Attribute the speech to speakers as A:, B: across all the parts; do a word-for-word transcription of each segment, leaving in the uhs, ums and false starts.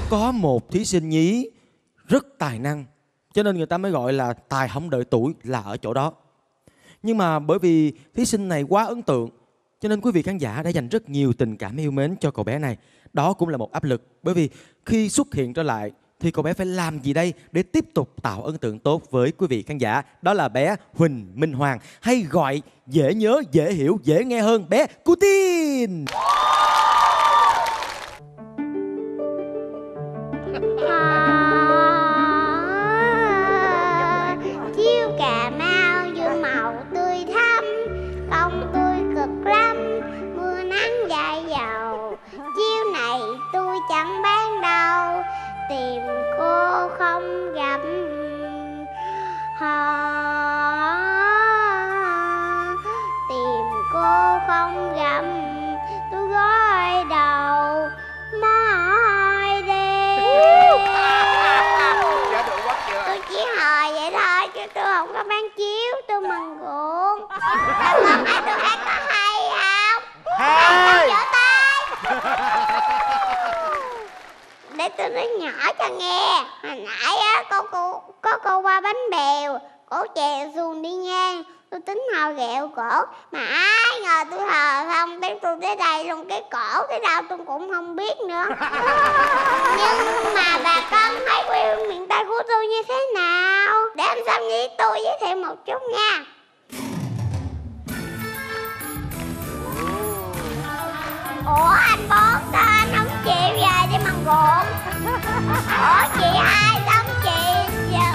A: có một thí sinh nhí rất tài năng, cho nên người ta mới gọi là tài không đợi tuổi là ở chỗ đó. Nhưng mà bởi vì thí sinh này quá ấn tượng, cho nên quý vị khán giả đã dành rất nhiều tình cảm yêu mến cho cậu bé này. Đó cũng là một áp lực, bởi vì khi xuất hiện trở lại thì cậu bé phải làm gì đây để tiếp tục tạo ấn tượng tốt với quý vị khán giả. Đó là bé Huỳnh Minh Hoàng, hay gọi dễ nhớ, dễ hiểu, dễ nghe hơn bé Cutin.
B: Chiêu Cà Mau dương màu tươi thắm, công tươi cực lắm, mưa nắng dài dầu. Chiêu này tôi chẳng bán đâu, tìm cô không gặp họ, tìm cô không gặp tôi gói đầu mỏi đêm. Tôi chỉ hò vậy thôi chứ tôi không có bán chiếu, tôi mừng cuộn. Các con thấy tôi hát có hay không? Hay! Vỗ tay! Để tôi nói nhỏ cho nghe. Hồi nãy á, có cô có cô qua bánh bèo, cổ chèo xuồng đi ngang. Tôi tính hò ghẹo cổ, mà ai ngờ tôi hò không tới tôi tới đây luôn, cái cổ tới đâu tôi cũng không biết nữa. Nhưng mà bà con thấy quê hương miền Tây của tôi như thế nào? Để anh Sam với tôi giới thiệu một chút nha. Ủa anh Bốn, sao anh không chịu về đi mần cuộn? Ủa chị hai sao không chị giờ?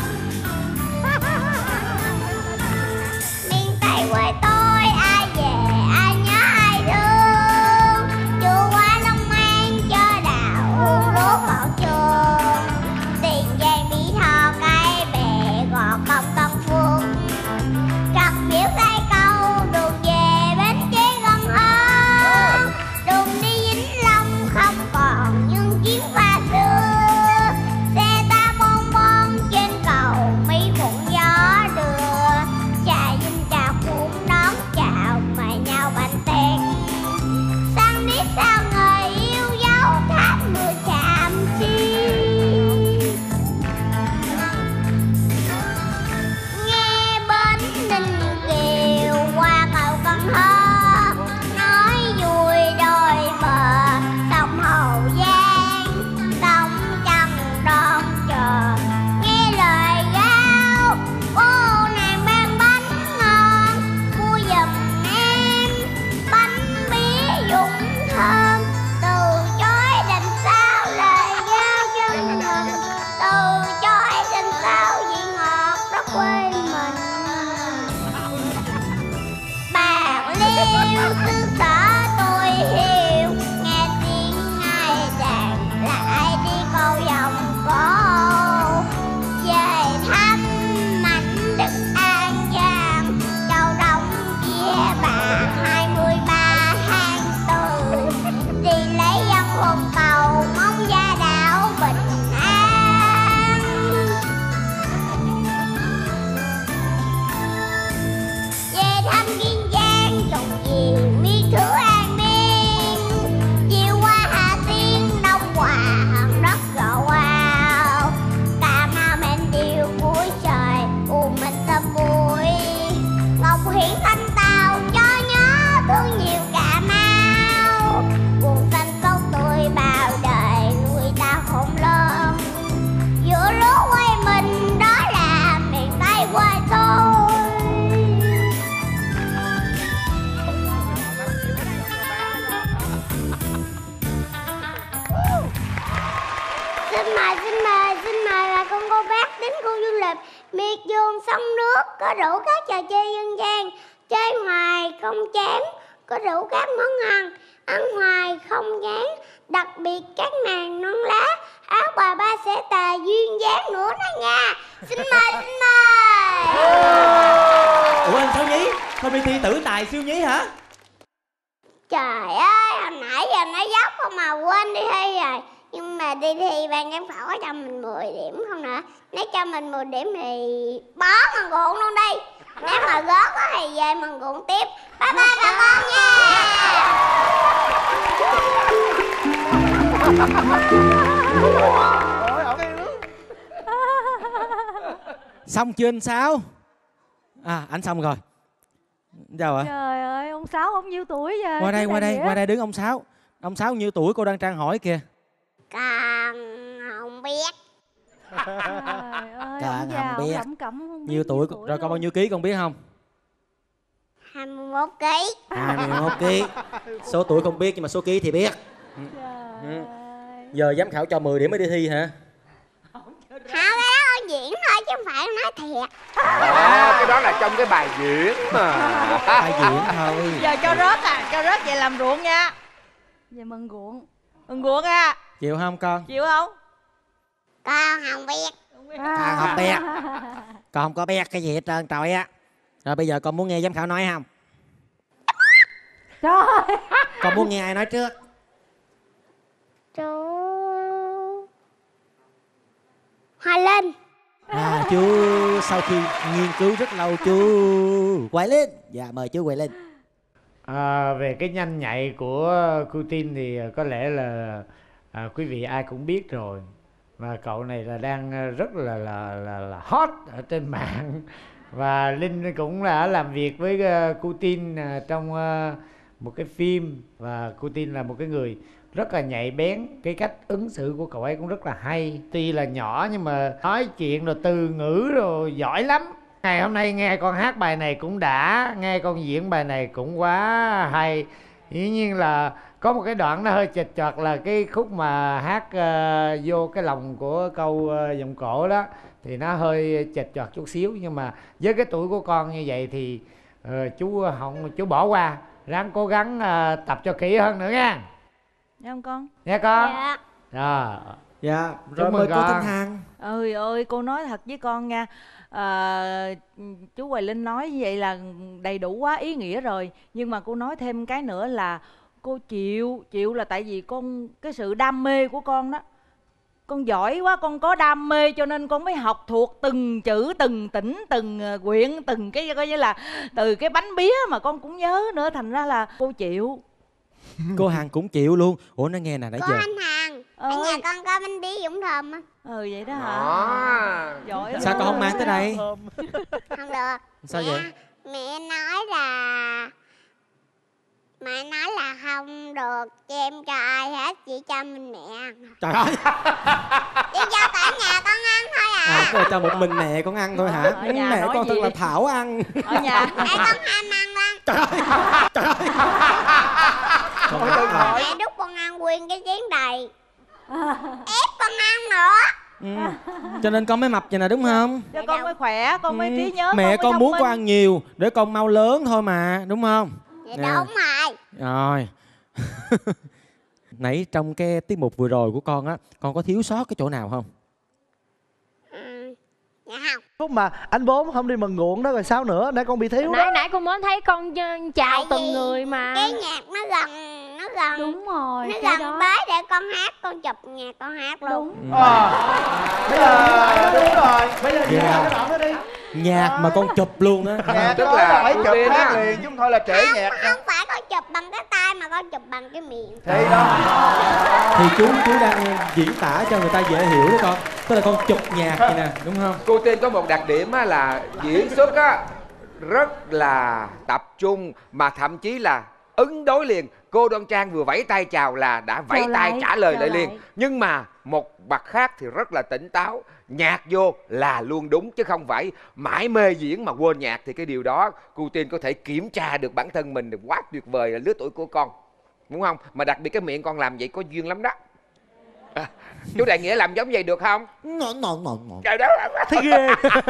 B: Miền Tây quê tôi ai về ai nhớ ai thương, chùa qua Long An cho đào hương đốt vào trường, Tiền Giang Mỹ Tho cái bè gò công Tân Phước, cặp biểu tay câu đường về Bến Tre gần hơn, đường đi Vĩnh Long không còn những chuyến pha xưa, xe ta bon bon trên cầu Mỹ Thuận gió đưa, trà vinh trà cuốn đón chào mời nhau bánh tét, sang biết sao người yêu dấu tháp mưa chạm chi. Nghe bến Ninh Kiều qua cầu Cần Thơ, nói vui đôi bờ sông Hậu Giang, sông Trăng đón chờ, nghe lời gao cô nàng bán bánh ngon, mua giùm em bánh bía dũng thơm, từ chối đành sao lời gao chân tình, từ chối đành sao vị ngọt đất quê mình. Bạc Liêu xứ sở tôi hiểu, nghe tiếng ai đàn lại đi câu vòng cổ, về thăm mảnh đất An Giang, Châu Đông chia bạc hai mươi ba tháng tư, đi lấy dân hồn cầu mong gia đạo bình an. Về thăm Kiên Giang trồng gì mi thứ an biên, chiều qua Hà Tiên Đông Hòa hòn đất gò Quao, Cà Mau men điều cuối trời u mình tâm vui, Ngọc Hiển Thanh Tàu cho nhớ thương nhiều Cà Mau, buồn xanh tốt tươi bao đời nuôi ta khôn lớn, giữa lúa quê mình đó là miền Tây quê tôi. Xin mời, xin mời, xin mời là con cô bác đến khu du lịch miệt vườn sông nước, có đủ các trò chơi dân gian, chơi hoài không chán, có đủ các món ăn, ăn hoài không ngán, đặc biệt các nàng non lá, áo bà ba sẽ tà duyên dáng nữa đó nha. Xin mời, xin mời.
C: Ủa anh sao nhí? Thôi đi thi tử tài siêu nhí hả?
B: Trời ơi, hồi nãy giờ nó dốc không mà quên đi thi rồi. Nhưng mà đi thi ban giám khảo có cho mình mười điểm không nữa. Nếu cho mình mười điểm thì bó mần cuộn luôn đi. Nếu mà gớt quá thì về mần cuộn tiếp. Bye bye các con nha.
D: Ôi, ổng yêu.
A: Xong chưa anh Sáu? À, anh xong rồi. Chào ạ.
E: Trời ơi, ông Sáu ông nhiêu tuổi vậy?
A: Qua đây, qua đây,
E: nghĩa?
A: qua đây đứng ông Sáu. Ông Sáu nhiêu tuổi cô đang Trang hỏi kìa.
B: Con không biết.
E: Trời ơi,
A: Trời
E: ông
A: ơi,
E: già,
A: không biết.
E: ông lẩm cẩm không biết
A: Nhiêu tuổi, rồi con bao nhiêu ký con biết không?
B: hai mươi mốt ký.
A: hai mươi mốt ký. Số tuổi không biết nhưng mà số ký thì biết.
E: Trời ơi.
A: Giờ giám khảo cho mười điểm mới đi thi hả?
B: Không, cái đó con diễn thôi chứ không phải nói thiệt.
D: À, cái đó là trong cái bài diễn mà.
A: Bài diễn thôi.
F: Giờ cho rớt à, cho rớt vậy làm ruộng nha.
E: Vậy mừng ruộng.
F: Mừng ruộng à.
A: Chịu không con?
F: Chịu không?
B: Con không biết.
A: Con không biết. Con không có biết cái gì hết trơn trời á. Rồi bây giờ con muốn nghe giám khảo nói không?
E: Trời.
A: Con muốn nghe ai nói trước?
B: Chú Hoa Linh.
A: À, chú sau khi nghiên cứu rất lâu chú quay lên. Dạ mời chú quay lên.
G: À, về cái nhanh nhạy của cô Tin thì có lẽ là à, quý vị ai cũng biết rồi. Và cậu này là đang rất là là là, là hot ở trên mạng. Và Linh cũng đã làm việc với uh, cô Tin uh, trong uh, một cái phim. Và cô Tin là một cái người rất là nhạy bén. Cái cách ứng xử của cậu ấy cũng rất là hay. Tuy là nhỏ nhưng mà nói chuyện rồi từ ngữ rồi giỏi lắm. Ngày hôm nay nghe con hát bài này cũng đã, nghe con diễn bài này cũng quá hay. Dĩ nhiên là có một cái đoạn nó hơi chệch choạc là cái khúc mà hát uh, vô cái lòng của câu uh, giọng cổ đó. Thì nó hơi chệch choạc chút xíu. Nhưng mà với cái tuổi của con như vậy thì uh, chú không chú bỏ qua. Ráng cố gắng uh, tập cho kỹ hơn nữa nha.
F: Nghe không con?
G: Nha con.
B: Dạ.
G: Rồi.
A: Dạ, rồi
G: Chúc
A: mời
G: mừng
A: cô
G: con.
A: Thanh Hằng.
F: Ơi ơi, cô nói thật với con nha. À, chú Hoài Linh nói như vậy là đầy đủ quá ý nghĩa rồi. Nhưng mà cô nói thêm cái nữa là cô chịu, chịu là tại vì con cái sự đam mê của con đó. Con giỏi quá, con có đam mê cho nên con mới học thuộc từng chữ, từng tỉnh, từng quyện, từng cái coi như là từ cái bánh bía mà con cũng nhớ nữa, thành ra là cô chịu.
A: Cô Hằng cũng chịu luôn. Ủa nó nghe nè nãy
B: Có
A: giờ.
B: anh Hằng. Ở
F: Ơi.
B: nhà con có bánh bí Dũng Thơm á.
F: Ừ vậy đó hả?
D: Đó.
F: Giỏi
A: Sao
F: lắm.
A: con không mang tới đây?
B: Không được.
A: Sao
B: mẹ,
A: vậy?
B: Mẹ nói là Mẹ nói là không được cho em cho ai hết, chỉ cho mình mẹ ăn.
A: Trời ơi.
B: Chỉ cho cả nhà con ăn thôi à.
A: À, cô cho một mình mẹ con ăn thôi hả?
F: Ở nhà
A: Mẹ
F: nói
A: con thật
F: gì?
A: là Thảo ăn.
F: Ở nhà.
B: Mẹ con ham ăn lắm.
A: Trời ơi. Trời ơi. Con
D: Đừng
A: à.
D: hỏi.
B: Mẹ đút con ăn nguyên cái chén đầy. Ép con ăn nữa.
A: Ừ. Cho nên con mới mập vậy nè đúng không?
F: Cho con mới khỏe, con mới
A: Ừ.
F: trí nhớ.
A: Mẹ
F: mới
A: con
F: thông
A: muốn
F: minh.
A: con ăn nhiều để con mau lớn thôi mà, đúng không?
B: Vậy
A: Nè.
B: đúng rồi.
A: Rồi. Nãy trong cái tiết mục vừa rồi của con á, con có thiếu sót cái chỗ nào không?
B: Ừ. Dạ không.
C: Lúc mà anh Bốn không đi mần ruộng đó rồi sao nữa? Nãy con bị thiếu
H: Nãy
C: đó.
H: nãy con mới thấy con ch- chào
B: Tại
H: từng
B: vì
H: người mà.
B: Cái nhạc nó gần, nó gần.
E: Đúng rồi,
B: Nó
E: cái
B: gần
E: đó.
B: tới để con hát, con chụp nhạc con hát luôn.
E: Đúng.
C: Ờ. Bây giờ đúng rồi. Bây giờ diễn
A: Dạ.
C: yeah. cái đoạn đó đi.
A: Nhạc mà con chụp luôn á.
C: Nhạc
D: Tức
C: đó
D: là
C: phải
D: ưu
C: chụp
D: tiên
C: hát
D: á.
C: liền chứ không thôi là trễ
B: Không,
C: nhạc.
B: không phải con chụp bằng cái tay mà con chụp bằng cái miệng.
C: Thì đó.
A: Thì chú chú đang diễn tả cho người ta dễ hiểu đó con. Tức là con chụp nhạc vậy nè, đúng không?
D: Cô Tiên có một đặc điểm á là diễn xuất á rất là tập trung, mà thậm chí là ứng đối liền. Cô Đoan Trang vừa vẫy tay chào là đã vẫy
E: Chào
D: tay
E: lại,
D: trả lời
E: chào
D: lại
E: lại.
D: liền. Nhưng mà một mặt khác thì rất là tỉnh táo, nhạc vô là luôn đúng chứ không phải mãi mê diễn mà quên nhạc. Thì cái điều đó cô Tiên có thể kiểm tra được bản thân mình, quá tuyệt vời là lứa tuổi của con, đúng không? Mà đặc biệt cái miệng con làm vậy có duyên lắm đó. À, chú Đại Nghĩa làm giống vậy được không?
A: Ngon ngon ngon ngon.
D: Trời đất ơi.
A: Thấy ghê.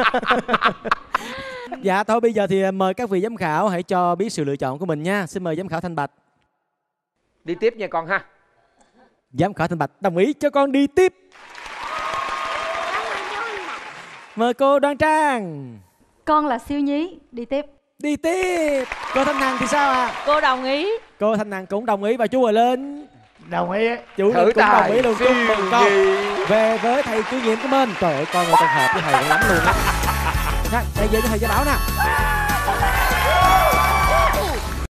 A: Dạ thôi bây giờ thì mời các vị giám khảo hãy cho biết sự lựa chọn của mình nha. Xin mời giám khảo Thanh Bạch.
D: Đi tiếp nha con ha.
A: Giám khảo Thanh Bạch đồng ý cho con đi tiếp. Mời cô Đoan Trang.
E: Con là siêu nhí, đi tiếp.
A: Đi tiếp. Cô Thanh Hằng thì sao ạ? À?
F: Cô đồng ý.
A: Cô Thanh Hằng cũng đồng ý và chú Hoài Linh.
G: Đồng ý.
A: Chú
D: Thử
A: Linh cũng
D: tài
A: đồng ý luôn. Chúc
D: siêu
A: mừng con
D: nhí.
A: về với thầy chủ nhiệm của mình. Trời ơi con ơi con hợp với thầy lắm luôn á. Đây về cho thầy cho bảo nè.